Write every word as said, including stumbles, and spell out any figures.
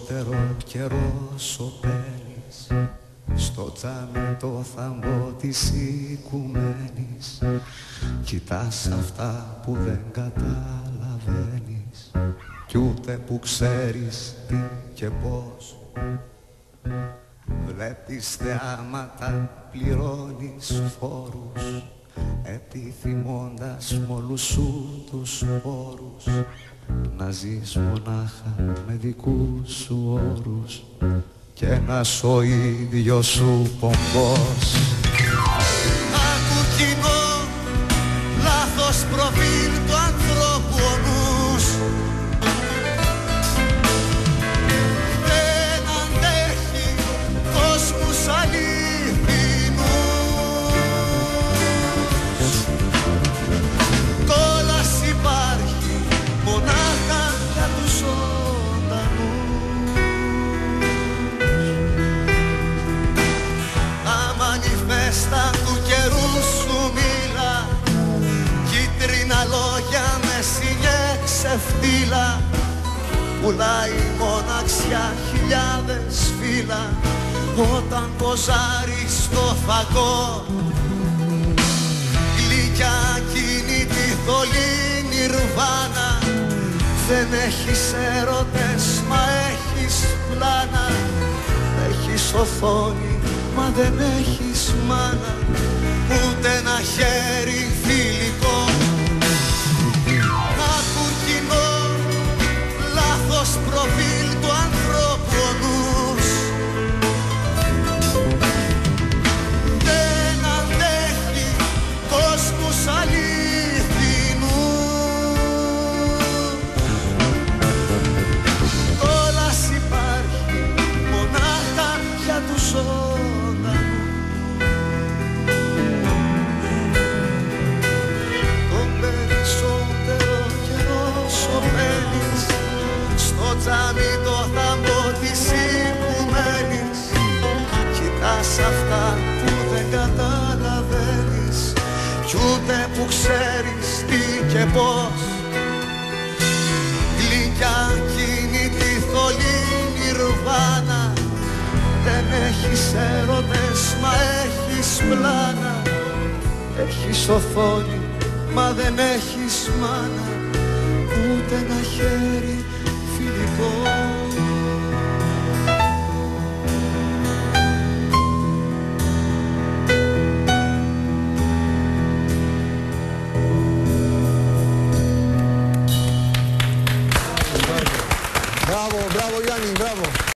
περισσότερο καιρό σωπαίνεις στο τζάμι το θαμπό της οικουμένης. Κοιτάς αυτά που δεν καταλαβαίνεις κι ούτε που ξέρεις τι και πώς. Βλέπεις θεάματα, πληρώνεις φόρους, επιθυμώντας μ' όλους σου τους όρους να ζεις μονάχα με δικούς σου όρους και ένας ο ίδιος σου πομπός. Άκου κοινό, λάθος προφίλ του ανθρώπου ο νους. Δεν αντέχει κόσμους αληθινούς. Κόλας υπάρχει μονάχα για τους ζωντανούς. Τα μανιφέστα του καιρού σου μίλα, κίτρινα λόγια με συνέχισε φτύλα. Πουλάει μοναξιά χιλιάδες φύλλα όταν ποζάρει στο φαγό. Γλυκιά εκείνη τη θολή νιρβάνα, δεν έχεις έρωτες μα έχεις πλάνα. Έχεις οθόνη μα δεν έχεις μάνα, ούτε ένα χέρι φιλικό. Άκου κοινό, λάθος προφίλ του ανθρώπου ο νους. Δεν αντέχει κόσμους αληθινούς. Κόλας υπάρχει μονάχα για τους ζωντανούς. Τον περισσότερο καιρό σωπαίνεις στο τζάμι το θαμπό της οικουμένης. Κοιτάς αυτά που δεν καταλαβαίνεις κι ούτε που ξέρεις τι και πώς. Γλυκιά εκείνη τη θολή νιρβάνα, δεν έχεις έρωτες μα έχεις πλάνα. Έχεις οθόνη μα δεν έχεις μάνα, ούτε ένα χέρι φιλικό.